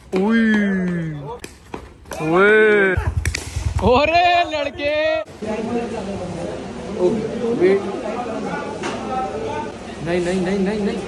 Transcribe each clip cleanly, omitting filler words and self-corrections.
ओरे लड़के वेट, नहीं नहीं नहीं नहीं नहीं।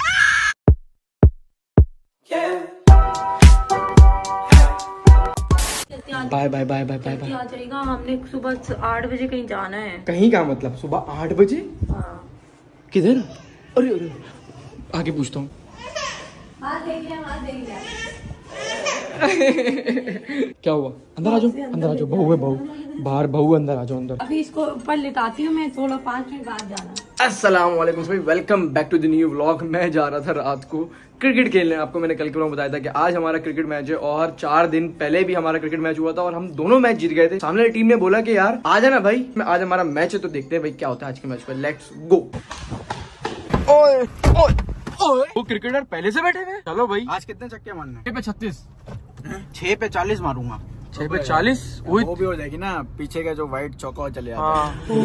Bye bye bye bye bye bye. आ जाएगा, हमने सुबह 8 बजे कहीं जाना है। कहीं का मतलब सुबह 8 बजे? हाँ। किधर? अरे अरे आगे पूछता हूँ। क्या हुआ? अंदर आ जाओ, अंदर आ जाओ। बहू है, बहू बाहर, बहू अंदर आ जाओ अंदर। अभी इसको ऊपर लिटाती हूँ मैं, 5 मिनट बाद जाना। अस्सलाम वालेकुम भाई, welcome back to the new vlog. मैं जा रहा था रात को क्रिकेट खेलने। आपको मैंने कल के व्लॉग बताया था कि आज हमारा क्रिकेट मैच है और 4 दिन पहले भी हमारा क्रिकेट मैच हुआ था और हम दोनों मैच जीत गए थे। सामने वाली टीम ने बोला कि यार आ जाना भाई, आज हमारा मैच है तो देखते हैं भाई क्या होता है आज के मैच पे। Let's go. ओए ओए ओए, वो क्रिकेटर पहले से बैठे हुए। चलो भाई, आज कितने छक्के मारने? 6 पे 36, 6 पे 40 मारूंगा। 6 पे 40 वो भी हो जाएगी ना, पीछे का जो व्हाइट चौका चले जाता है।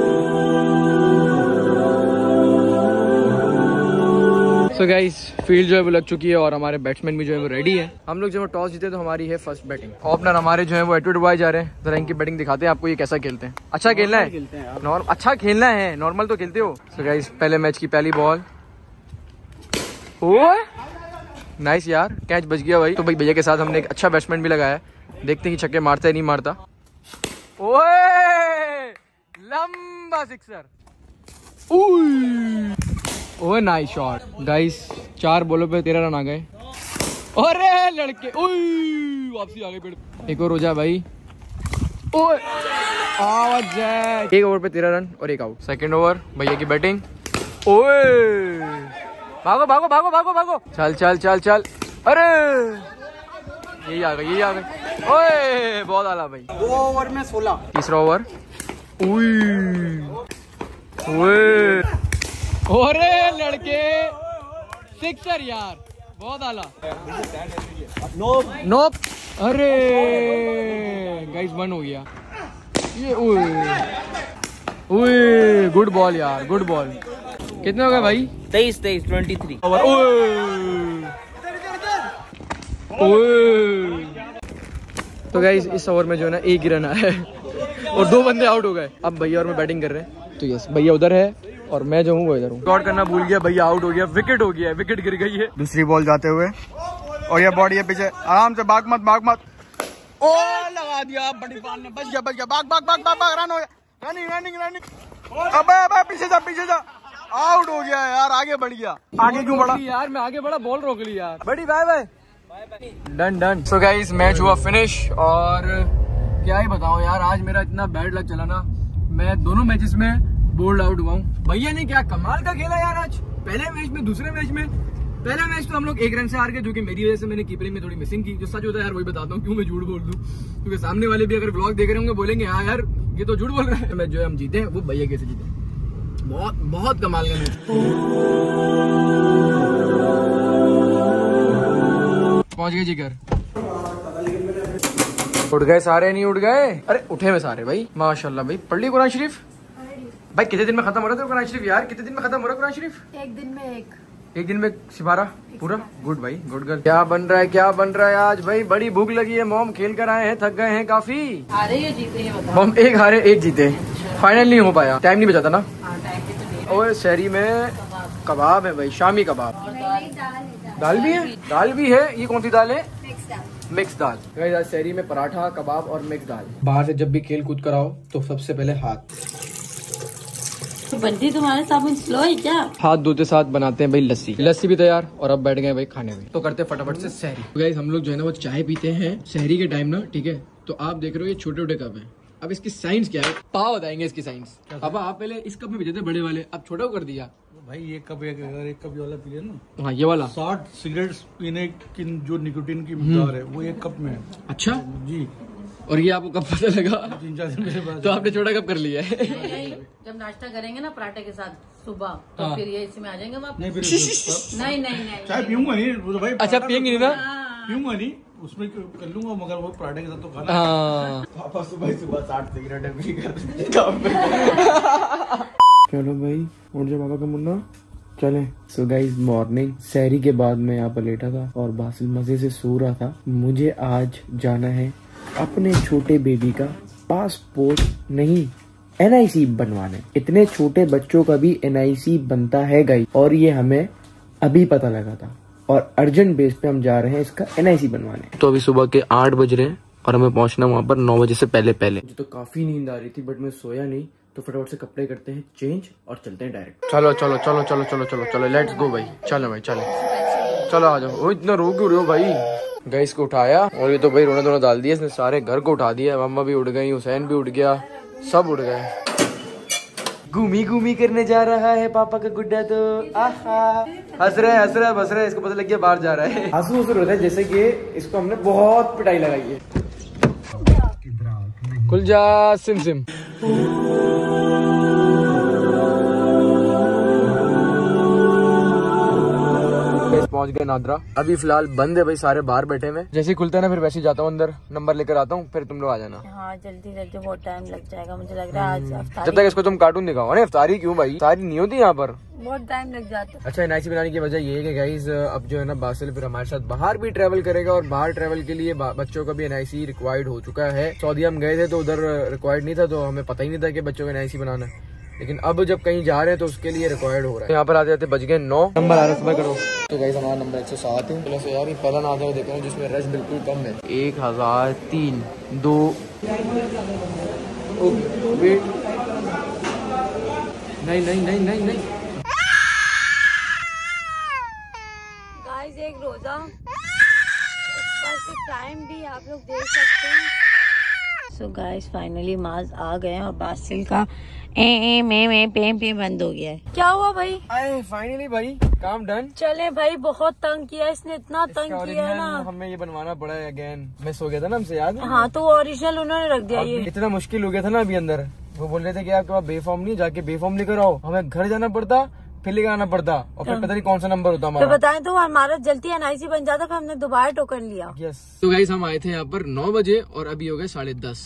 सो गाइस, फील्ड जो है वो लग चुकी है और हमारे बैट्समैन भी जो है वो रेडी है। हम लोग जब टॉस जीते तो हमारी है फर्स्ट बैटिंग। ओपनर हमारे जो है वो एटवर्ड बॉय जा रहे हैं। जरा इनकी बैटिंग दिखाते हैं आपको ये कैसा खेलते हैं। अच्छा खेलना है, अच्छा खेलना है, नॉर्मल तो खेलते हो। सो गाइस, पहले मैच की पहली बॉल। ओह नाइस यार, कैच बच गया भाई। तो भाई भैया के साथ हमने एक अच्छा बैट्समैन भी लगाया है, देखते हैं कि छक्के मारता है नहीं मारता। ओए लंबा sixer. Oh nice shot guys. 4 बॉलों पे 13 रन आ गए। अरे लड़के, वापसी आ गई पेड़। एक और हो जाए भाई। ओए आवाज है। 1 ओवर पे 13 रन और 1 आउट। सेकंड ओवर, भैया की बैटिंग। ओए भागो भागो भागो भागो भागो, चल चल चल चल। अरे यही आ गई, यही आ गई। ओए बहुत आला भाई। 2 ओवर में 16। तीसरा ओवर। ओरे लड़के, सिक्सर यार, बहुत आला। नोप। अरे गाइस, वन हो गया ये। ओए गुड बॉल यार, गुड बॉल। कितने हो गए भाई? 23 23 ओवर। तो गाइस, इस ओवर में जो है ना 1 ही रन आया है और 2 बंदे आउट हो गए। अब भैया और मैं बैटिंग कर रहे हैं। तो यस, भैया उधर है और मैं जो हूँ वो इधर हूँ। शॉट करना भूल गया, भैया आउट हो गया। विकेट हो गया, विकेट गिर गई है। दूसरी बॉल जाते हुए और ये बॉडी है पीछे, आराम से, भाग मत भाग मत। ओ लगा दिया, बड़ी बॉल ने, बच गया बच गया। भाग भाग भाग भाग भाग, रन हो गया। Running running running. अबे पीछे जा पीछे जा। आउट हो गया यार, आगे बढ़ गया। आगे क्यों बढ़ा यार? मैं आगे बढ़ा, बॉल रोक ली यार। बड़ी bye bye. Done done. So guys, match हुआ फिनिश और क्या ही बताऊं यार, आज मेरा इतना बैड लक चला ना। मैं दोनों मैचेस में बोल्ड आउट हुआ हूँ। भैया ने क्या कमाल का खेला यार आज। पहले मैच में, दूसरे मैच में। पहला मैच तो हम लोग 1 रन से हार गए, जो कि मेरी वजह से मैंने कीपरिंग में थोड़ी मिसिंग की। जो सच होता है यार वही बताता हूँ, क्यों मैं झूठ बोल दूं। क्योंकि सामने वाले भी अगर व्लॉग देख रहे होंगे बोलेंगे हाँ यार ये तो झूठ बोल रहा है। मैच जो है हम जीते, वो भैया कैसे जीते। बहुत बहुत कमाल का मैच। पहुंच गए जी घर। उठ गए सारे? नहीं उठ गए? अरे उठे में सारे भाई, माशाल्लाह भाई। पढ़ ली कुरान शरीफ भाई? कितने दिन में खत्म हो रहा था कुरान शरीफ यार? कितने दिन में खत्म हो रहा है कुरान शरीफ? 1 दिन में एक दिन में सिपारा पूरा? गुड भाई, गुड गर्ल। क्या बन रहा है, क्या बन रहा है आज भाई? बड़ी भूख लगी है। मॉम खेल कर आए हैं, थक गए हैं काफी। हारे या जीते ये बताओ? मॉम 1 हारे 1 जीते, फाइनल नहीं हो पाया, टाइम नहीं बचा था ना। और शहरी में कबाब है भाई, शामी कबाब। दाल भी है? दाल भी है। ये कौन सी दाल है? मिक्स दाल। आज शहरी में पराठा, कबाब और मिक्स दाल। बाहर से जब भी खेल कूद कराओ तो सबसे पहले हाथ। तो बंदी तुम्हारे साबुन स्लो है क्या? हाथ धोते साथ बनाते हैं भाई लस्सी। लस्सी भी तैयार और अब बैठ गए भाई खाने में। तो करते फटाफट से सहरी। गाइस, हम लोग जो है ना वो चाय पीते हैं सहरी के टाइम ना, ठीक है। तो आप देख रहे हो ये छोटे छोटे कप है। अब इसकी साइंस क्या है, पाव बताएंगे इसकी साइंस। पापा आप पहले इस कप में पीते थे बड़े वाले, अब छोटा कर दिया भाई। ये कप एक कप वाला पी ना। हाँ ये वाला। 60 सिगरेट्स पीने की जो निकोटीन की मिकदार है वो 1 कप में है। अच्छा जी। और ये आपको कब पता लगा? 3-4 दिन मेरे बाद। तो आपने छोटा कप कर लिया है। जब नाश्ता करेंगे ना पराठे के साथ सुबह, तो हाँ। फिर ये इसमें आ जाएंगे वापस। नहीं फिर नहीं नहीं नहीं चाय पीऊंगा नहीं वो तो भाई। अच्छा पियेंगे नहीं ना? पीऊंगा नहीं, उसमें कर लूंगा, मगर वो पराठे के साथ तो खाना। हाँ। पापा सुबह 60 सिगरेट पी कर। चलो भाई, उठ जा बाबा का मुन्ना, चलें। सो गाइस मॉर्निंग सहरी के बाद मैं यहाँ पर लेटा था और बासिल मजे से सो रहा था। मुझे आज जाना है अपने छोटे बेबी का पासपोर्ट नहीं NIC बनवाने। इतने छोटे बच्चों का भी NIC बनता है गाइस, और ये हमें अभी पता लगा था और अर्जेंट बेस पे हम जा रहे हैं इसका NIC बनवाने। तो अभी सुबह के 8 बज रहे हैं और हमें पहुंचना वहाँ पर 9 बजे से पहले पहले। मुझे तो काफी नींद आ रही थी बट मैं सोया नहीं, तो फटाफट से कपड़े करते हैं चेंज और चलते हैं डायरेक्ट। चलो चलो चलो चलो चलो चलो चलो लेट्स गो भाई। चलो भाई चलो चलो आ जाओ। इतना रो क्यों रहे हो भाई? गाइस को उठाया और ये तो भाई रोना धोना डाल दिया इसने, सारे घर को उठा दिया। मम्मा भी उठ गई, हुसैन भी उठ गया, सब उठ गए। घूमी घूमी करने जा रहा है पापा का गुड्डा तो आहा। हंस रहा है बस रहा है, इसको पता लग गया बाहर जा रहा है। आंसू आंसू होता है जैसे कि इसको हमने बहुत पिटाई लगाई है। खुल जा सिम सिम। पहुंच गए नादरा। अभी फिलहाल बंद है भाई, सारे बाहर बैठे हैं। जैसे ही खुलता है ना फिर वैसे ही जाता हूँ अंदर, नंबर लेकर आता हूँ, फिर तुम लोग आ जाना। हाँ जल्दी जल्दी, बहुत टाइम लग जाएगा मुझे लग रहा है आज। जब तक इसको तुम कार्टून दिखाओ। अरे अफ्तारी क्यों भाई? अफ्तारी नहीं होती यहाँ पर, बहुत टाइम लग जाता है। अच्छा NIC बनाने की वजह ये है कि गाइस अब जो है ना बासिल फिर हमारे साथ बाहर भी ट्रेवल करेगा और बाहर ट्रेवल के लिए बच्चों का भी NIC रिक्वायर्ड हो चुका है। सऊदी हम गए थे तो उधर रिक्वायर्ड नहीं था, तो हमें पता ही नहीं था कि बच्चों का NIC बनाना है, लेकिन अब जब कहीं जा रहे हैं तो उसके लिए रिक्वायर्ड हो रहा है। यहाँ पर आते जाते बज गए 9। नंबर आ रहा है, समय करो। तो गाइस हमारा नंबर 107 है। प्लस यार ये पहला नादरा देख रहा हूँ जिसमें रश बिल्कुल कम है। 1003 2 वेट नहीं गाइस एक रोजा ऊपर से टाइम भी आप लोग देख सकते हैं। सो गाइस फाइनली माज आ गए हैं और बासिल का मैं पे बंद हो गया है। क्या हुआ भाई? अरे फाइनली भाई काम डन। चले भाई, बहुत तंग किया इसने, इतना तंग किया है ना, हमें ये बनवाना पड़ा है अगेन। मैं सो गया था ना, हमसे याद है? हाँ तो ओरिजिनल उन्होंने रख दिया। ये इतना मुश्किल हो गया था ना अभी अंदर। वो बोल रहे थे कि आपके पास बेफॉर्म नहीं, जाके बेफॉर्म लेकर आओ। हमें घर जाना पड़ता, फिर लेकर आना पड़ता और फिर पता नहीं कौन सा नंबर होता हमारा। तो बताएं तो हमारा जल्दी NIC बन जाता, फिर हमने दोबारा टोकन लिया। यस। तो गाइस हम आए थे यहाँ पर 9 बजे और अभी हो गए 10:30।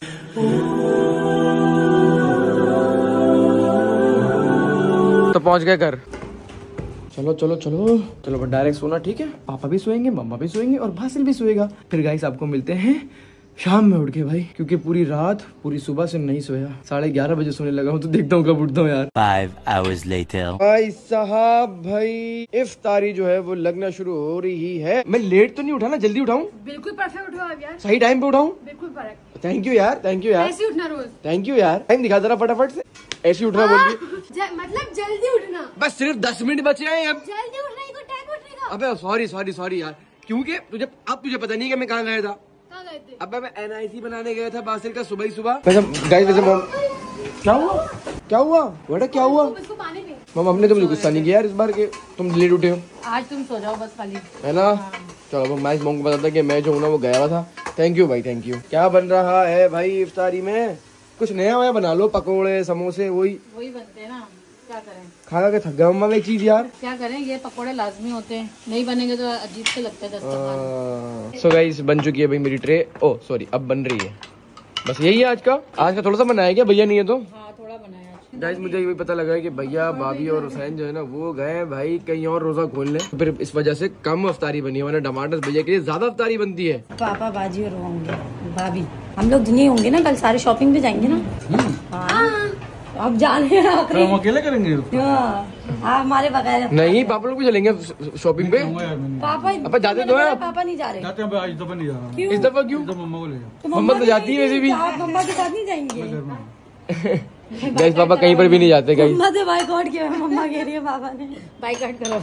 तो पहुंच गए घर। चलो चलो चलो चलो डायरेक्ट सोना, ठीक है? पापा भी सोएंगे, मम्मा भी सोएंगे और बासिल भी सोएगा। फिर गाइस आपको मिलते हैं शाम में उठ के भाई, क्योंकि पूरी रात पूरी सुबह से नहीं सोया। 11:30 बजे सोने लगा हूँ, तो देखता हूँ कब उठता हूँ यार। 5 hours later। भाई साहब भाई इफ्तारी जो है वो लगना शुरू हो रही है। मैं लेट तो नहीं उठा ना? जल्दी उठाऊं? बिल्कुल परफेक्ट उठो आप यार, सही टाइम पे उठाऊं? बिल्कुल परफेक्ट। थैंक यू यार, थैंक यू यार। ऐसे ही उठना रोज। थैंक यू यार। टाइम दिखा जरा फटाफट से। ऐसे ही उठना बोल रही। मतलब जल्दी उठना, बस सिर्फ 10 मिनट बचे हैं अब। जल्दी उठने को टाइम उठने का। अबे सॉरी यार, क्योंकि तुझे पता नहीं कि मैं कहाँ गया था। कहाँ गए थे? अब मैं NIC बनाने गया था बासिल का सुबह ही सुबह। गाइस वैसे क्या हुआ बेटा, क्या हुआ? इसको पानी दे। मम्मा हमने तो मुझे गुस्सा नहीं किया यार इस बार के तुम लेट उठे हो, आज तुम सो जाओ बस खाली, है ना? चलो मैं इस मोम को बताता कि मैं जो हूँ ना वो गया हुआ था। थैंक यू भाई, थैंक यू। क्या बन रहा है भाई इफ्तारी में? कुछ नया वया बना लो, पकोड़े समोसे वही बनते हैं ना, क्या करें? खा के थक गया मम्मा एक चीज यार। क्या करें, ये पकोड़े लाजमी होते हैं, नहीं बनेंगे तो अजीब से लगता है दस्तरखान। सो गाइस बन चुकी है भाई मेरी ट्रे। ओ सॉरी अब बन रही है। बस यही है आज का थोड़ा सा बनाया क्या? भैया नहीं है तो हाँ थोड़ा बनाया आज। गाइस मुझे ये पता लगा है कि भैया भाभी और हुसैन जो है ना वो गए भाई कहीं और रोजा खोलने, फिर इस वजह से कम अफ्तारी बनी है, वरना टमाटर भैया के लिए ज्यादा अफ्तारी बनती है। पापा बाजी और होंगे भाभी, हम लोग नहीं होंगे ना, कल सारे शॉपिंग पे जाएंगे ना। हाँ अब जाने हम अकेले करेंगे? हमारे बगैर नहीं पापा लोग भी चलेंगे शॉपिंग पे। पापा जाते तो है, पापा नहीं जा रहे। जाते हैं, आज दफा नहीं जा रहा। इस दफा क्यों? तो मम्मा को ले जाओ। तो मम्मा तो जाती है वैसे भी। आप मम्मा के साथ नहीं जाएंगे? गाइस पापा कहीं पर भी नहीं जाते गाइस। मम्मा से बाइकआउट किया, मम्मा कह रही है पापा ने बाइकआउट करो।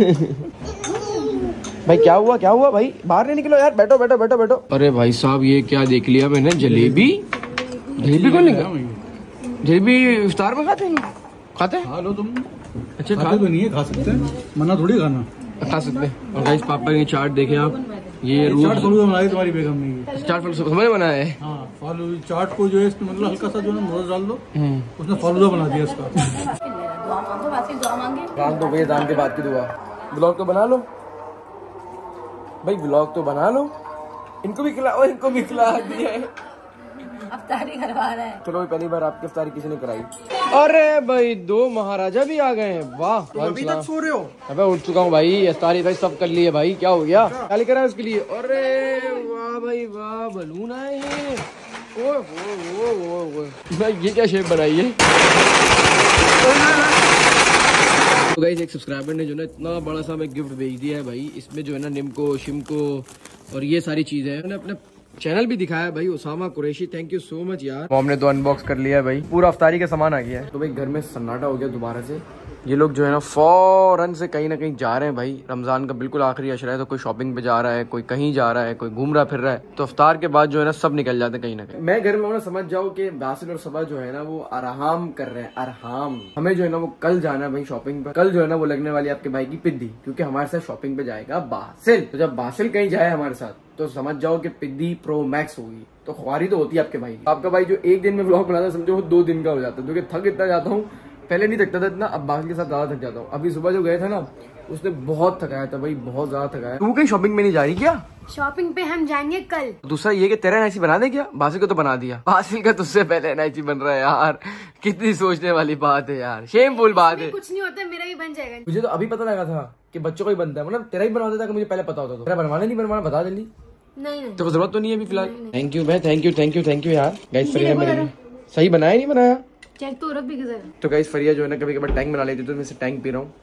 भाई क्या हुआ भाई? बाहर नहीं निकलो यार, बैठो। अरे भाई साहब ये क्या देख लिया मैंने? जलेबी कौन लेगा? जलेबी इफ्तार में खाते हैं? खा लो तुम। अच्छा खाते तो नहीं है, खा सकते हैं, मना थोड़ी खाना। खा सकते हैं। और गाइस पापा के चाट देखे आप, ये चाट फालूदा बनाई तुम्हारी बेगम ने। चाट फालूदा बनाया है। हाँ फालूदा चाट को जो है इसमें मतलब हल्का सा जो है मोज़ डाल दो, उसने फालूदा बना दिया इसका। राम तो भैया दान के बाद की दुआ। ब्लॉग तो बना लो भाई, ब्लॉग तो बना लो। इनको भी खिलाओ, इनको भी खिला दिया है। अब इफ्तारी करवा रहा है। चलो पहली बार आपकी इफ्तारी किसी ने कराई। अरे भाई 2 महाराजा भी आ गए हैं, वाह। अभी तक सो रहे हो? अबे उठ चुका हूँ भाई, इफ्तारी भाई सब कर लिए भाई, क्या हो गया? क्या लेकर आए उसके लिए? अरे वाह भाई वाह, बलून आए हैं। भाई ये क्या शेप बनाई है? तो गाइस एक सब्सक्राइबर ने जो ना इतना बड़ा सा हमें गिफ्ट भेज दिया है भाई। इसमें जो है ना निम्को, शिमको और ये सारी चीजें हैं। अपने चैनल भी दिखाया भाई, Usama Qureshi, thank you so much यार। हमने तो अनबॉक्स कर लिया है भाई, पूरा इफ्तारी का सामान आ गया है। तो भाई घर में सन्नाटा हो गया दोबारा से। ये लोग जो है ना फौरन से कहीं ना कहीं जा रहे हैं भाई। रमजान का बिल्कुल आखिरी अशरा है, तो कोई शॉपिंग पे जा रहा है, कोई कहीं जा रहा है, कोई घूम रहा फिर रहा है। तो इफ्तार के बाद जो है ना सब निकल जाते हैं कहीं ना कहीं। मैं घर में हूँ ना, समझ जाओ कि बासिल और सबा जो है ना वो आराम कर रहे हैं, आराम। हमें जो है ना वो कल जाना है भाई शॉपिंग पे। कल जो है ना वो लगने वाली आपके भाई की पिद्दी, क्योंकि हमारे साथ शॉपिंग पे जाएगा बासिल। तो जब बासिल कहीं जाए हमारे साथ तो समझ जाओ कि पिद्दी प्रो मैक्स होगी। तो ख्वारी तो होती है आपके भाई की। आपका भाई जो एक दिन में व्लॉग बनाता है समझो वो 2 दिन का हो जाता है, क्योंकि थक इतना जाता हूँ। पहले नहीं थकता था इतना, अब बाकी के साथ ज्यादा थक जाता हूँ। अभी सुबह जो गए थे ना उसने बहुत थकाया था भाई, बहुत ज्यादा थकाया। तू कहीं शॉपिंग में नहीं जा रही क्या? शॉपिंग पे हम जाएंगे कल। दूसरा ये कि तेरा एनआईसी बना दे क्या? बासिल को तो बना दिया। बासिल का तुझसे पहले एनआईसी बन रहा है यार, कितनी सोचने वाली बात है यार, शेमफुल बात है। कुछ नहीं होता, मेरा भी बन जाएगा। मुझे तो अभी पता लगा था कि बच्चों का ही बनता है, मतलब तेरा ही बनवा देता कि मुझे पहले पता होता। तो तेरा बनवाना नहीं बनवाना बता जल्दी। नहीं तो जरूरत तो नहीं है अभी फिलहाल। थैंक यू भाई, थैंक यू यार। गाइस फरिया मेरे सही बनाया नहीं बनाया? चेक तो रख भी किधर। तो गाइस फरिया जो है ना कभी कभी टैंक बना लेती, तो मैं से टैंक पी रहा हूँ।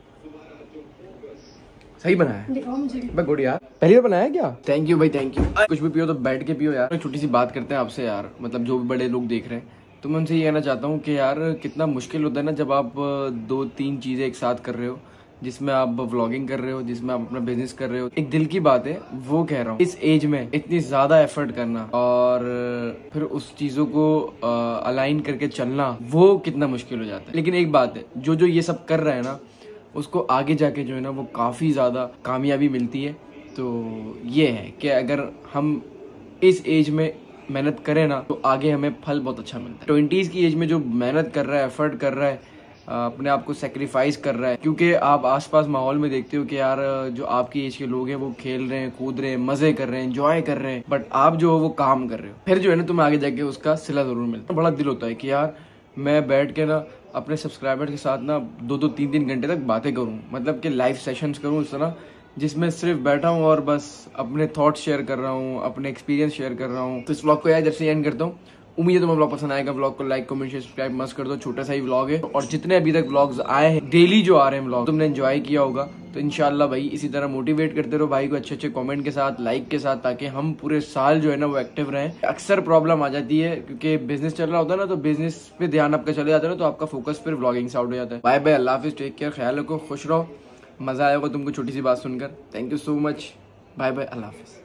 सही बनाया मैं गुड यार, पहली बार बनाया क्या? थैंक यू भाई, थैंक यू। कुछ भी पियो तो बैठ के पियो यार। छोटी सी बात करते हैं आपसे यार, मतलब जो भी बड़े लोग देख रहे हैं, तो मैं उनसे ये कहना चाहता हूँ कि यार कितना मुश्किल होता है ना जब आप 2-3 चीजें एक साथ कर रहे हो, जिसमें आप व्लॉगिंग कर रहे हो, जिसमें आप अपना बिजनेस कर रहे हो। एक दिल की बात है, वो कह रहा हूँ इस एज में इतनी ज्यादा एफर्ट करना और फिर उस चीजों को अलाइन करके चलना, वो कितना मुश्किल हो जाता है। लेकिन एक बात है, जो ये सब कर रहा है ना उसको आगे जाके जो है ना वो काफी ज्यादा कामयाबी मिलती है। तो ये है कि अगर हम इस एज में मेहनत करें ना तो आगे हमें फल बहुत अच्छा मिलता है। 20s की एज में जो मेहनत कर रहा है, एफर्ट कर रहा है, अपने आप को सेक्रीफाइस कर रहा है, क्योंकि आप आसपास माहौल में देखते हो कि यार जो आपकी एज के लोग हैं वो खेल रहे हैं, कूद रहे हैं, मजे कर रहे हैं, एंजॉय कर रहे हैं, बट आप जो हो वो काम कर रहे हो। फिर जो है ना तुम्हें आगे जाके उसका सिला जरूर मिलता है। बड़ा दिल होता है कि यार मैं बैठ के ना अपने सब्सक्राइबर के साथ ना 2-3 घंटे तक बातें करूं, मतलब कि लाइव सेशंस करूं इस तरह, जिसमें सिर्फ बैठा हूं और बस अपने थॉट्स शेयर कर रहा हूं, अपने एक्सपीरियंस शेयर कर रहा हूं। तो इस व्लॉग को यार जब से एंड करता हूं। उम्मीद है तुम्हें व्लॉग पसंद आएगा। व्लॉग को लाइक, कमेंट, शेयर, सब्सक्राइब मस्त कर दो। छोटा सा ही व्लॉग है और जितने अभी तक व्लॉग्स आए हैं, डेली जो आ रहे हैं व्लॉग, तुमने एंजॉय किया होगा। तो इंशाल्लाह भाई इसी तरह मोटिवेट करते रहो भाई को अच्छे अच्छे कमेंट के साथ, लाइक के साथ, ताकि हम पूरे साल जो है ना वो एक्टिव रहें। अक्सर प्रॉब्लम आ जाती है क्योंकि बिजनेस चल रहा होता है ना, तो बिजनेस पे ध्यान आपका चले जाता है ना, तो आपका फोकस फिर व्लॉगिंग से आउट हो जाता है। बाय बाय, अल्लाह हाफिज, टेक केयर, ख्याल रखो, खुश रहो। मजा आएगा तुमको छोटी सी बात सुनकर। Thank you so much, bye bye, अल्लाह हाफिज।